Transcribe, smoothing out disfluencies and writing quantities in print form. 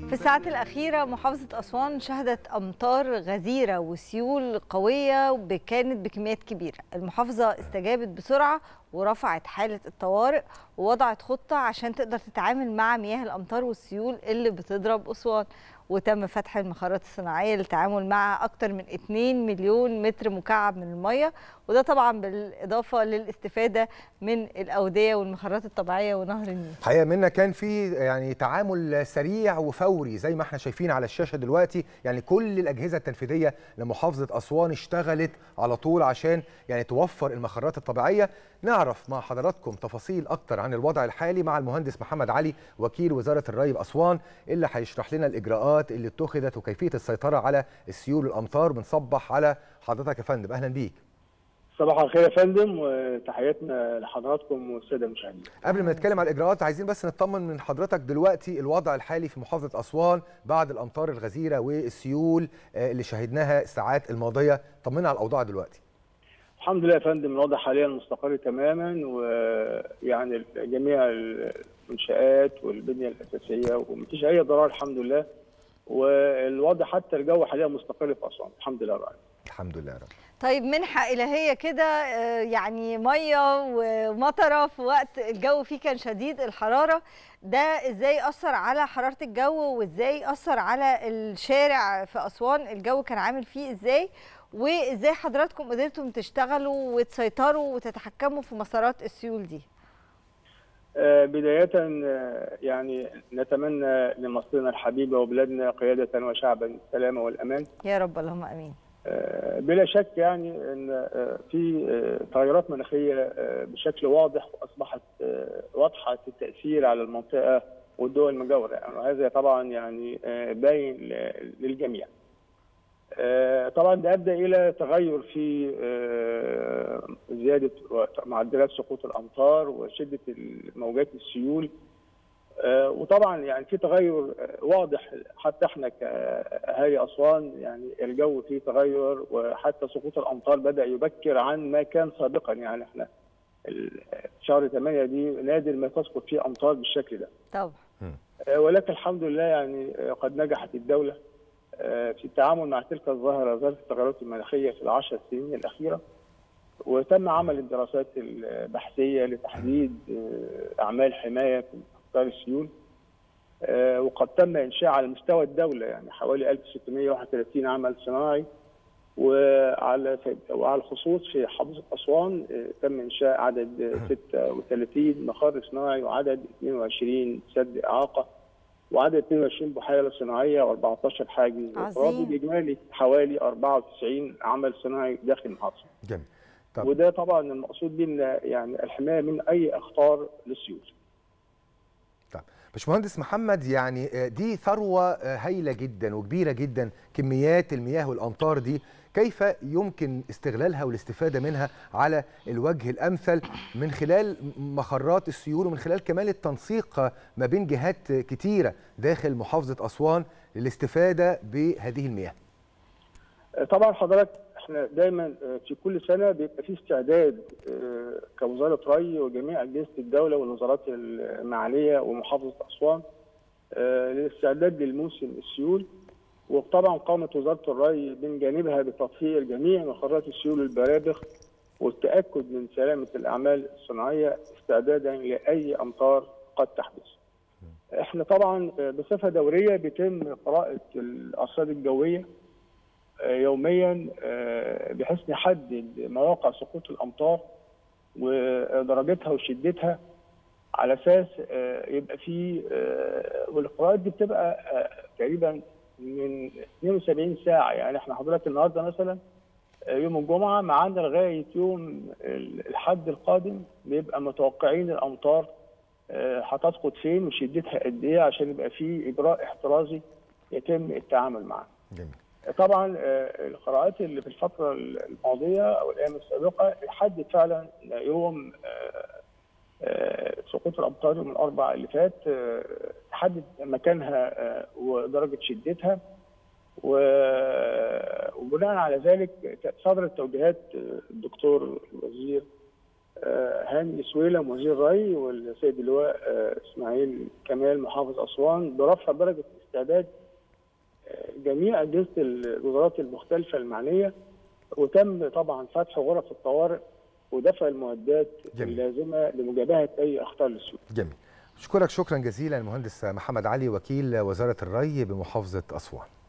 في الساعات الأخيرة محافظة أسوان شهدت أمطار غزيرة وسيول قوية كانت بكميات كبيرة. المحافظة استجابت بسرعة ورفعت حالة الطوارئ ووضعت خطة عشان تقدر تتعامل مع مياه الأمطار والسيول اللي بتضرب أسوان، وتم فتح المخارات الصناعية للتعامل مع أكثر من 2 مليون متر مكعب من المياه، وده طبعا بالإضافة للاستفادة من الأودية والمخارات الطبيعية ونهر النيل. حقيقة منا كان في يعني تعامل سريع وفوري زي ما احنا شايفين على الشاشة دلوقتي، يعني كل الأجهزة التنفيذية لمحافظة أسوان اشتغلت على طول عشان يعني توفر المخارات الطبيعية. نعرف مع حضراتكم تفاصيل أكتر عن الوضع الحالي مع المهندس محمد علي وكيل وزارة الري بأسوان اللي هيشرح لنا الإجراءات اللي اتخذت وكيفية السيطرة على السيول والأمطار. بنصبح على حضرتك يا فندم، أهلا بيك. صباح الخير يا فندم، وتحياتنا لحضراتكم والساده المشاهدين. قبل ما نتكلم على الاجراءات عايزين بس نطمن من حضرتك دلوقتي الوضع الحالي في محافظه اسوان بعد الامطار الغزيره والسيول اللي شهدناها الساعات الماضيه. طمنا على الاوضاع دلوقتي. الحمد لله يا فندم، الوضع حاليا مستقر تماما، ويعني جميع المنشآت والبنيه الاساسيه ومفيش اي ضرر الحمد لله، والوضع حتى الجو حاليا مستقر في اسوان الحمد لله رب. الحمد لله رب. طيب منحة إلهية كده، يعني مية ومطرة في وقت الجو فيه كان شديد الحرارة، ده إزاي أثر على حرارة الجو وإزاي أثر على الشارع في أسوان؟ الجو كان عامل فيه إزاي؟ وإزاي حضراتكم قدرتم تشتغلوا وتسيطروا وتتحكموا في مسارات السيول دي؟ بداية يعني نتمنى لمصرنا الحبيبة وبلادنا قيادة وشعبا السلامة والأمان يا رب اللهم آمين. بلا شك يعني ان في تغيرات مناخيه بشكل واضح واصبحت واضحه التاثير على المنطقه والدول المجاوره، يعني وهذا طبعا يعني باين للجميع. طبعا ده ادى الى تغير في زياده معدلات سقوط الامطار وشده موجات السيول، وطبعا يعني في تغير واضح حتى احنا كاهالي اسوان، يعني الجو فيه تغير وحتى سقوط الامطار بدا يبكر عن ما كان سابقا. يعني احنا شهر 8 دي نادر ما تسقط فيه امطار بالشكل ده. طبعا. ولكن الحمد لله يعني قد نجحت الدوله في التعامل مع تلك الظاهره، ظاهره التغيرات المناخيه في ال10 سنين الاخيره، وتم عمل الدراسات البحثيه لتحديد اعمال حمايه في السيول، وقد تم انشاء على مستوى الدوله يعني حوالي 1631 عمل صناعي، وعلى الخصوص في محافظه اسوان تم انشاء عدد 36 مخر صناعي وعدد 22 سد اعاقه وعدد 22 بحيره صناعيه و14 حاجز اقراضي باجمالي حوالي 94 عمل صناعي داخل المحافظه. جميل. وده طبعا المقصود بيه يعني الحمايه من اي اخطار للسيول. باشمهندس محمد، يعني دي ثروة هائلة جدا وكبيرة جدا، كميات المياه والأمطار دي كيف يمكن استغلالها والاستفادة منها على الوجه الأمثل من خلال مخرات السيول ومن خلال كمان التنسيق ما بين جهات كتيرة داخل محافظة أسوان للاستفادة بهذه المياه؟ طبعا حضرتك احنا دايما في كل سنه بيبقى في استعداد كوزاره ري وجميع اجهزه الدوله والوزارات المعنيه ومحافظه اسوان للاستعداد للموسم السيول، وطبعا قامت وزاره الري من جانبها بتطهير جميع مخرات السيول والبرابخ والتاكد من سلامه الاعمال الصناعيه استعدادا لاي امطار قد تحدث. احنا طبعا بصفه دوريه بيتم قراءه الارصاد الجويه يوميا بحيث نحدد مواقع سقوط الامطار ودرجتها وشدتها على اساس يبقى في، والقراءات دي بتبقى تقريبا من 72 ساعه. يعني احنا حضرتك النهارده مثلا يوم الجمعه معانا لغايه يوم الاحد القادم بيبقى متوقعين الامطار هتسقط فين وشدتها قد ايه عشان يبقى في اجراء احترازي يتم التعامل معاه. جميل. طبعا القراءات اللي في الفتره الماضيه او الايام السابقه يحدد فعلا يوم سقوط الامطار يوم الاربعاء اللي فات، تحدد مكانها ودرجه شدتها، وبناء على ذلك صدرت توجيهات الدكتور الوزير هاني سويلم وزير الري والسيد اللواء اسماعيل كمال محافظ اسوان برفع درجه الاستعداد جميع اجهزه الوزارات المختلفه المعنيه، وتم طبعا فتح غرف الطوارئ ودفع المعدات اللازمه لمجابهه اي اخطار للسيول. جميل. اشكرك شكرا جزيلا المهندس محمد علي وكيل وزاره الري بمحافظه اسوان.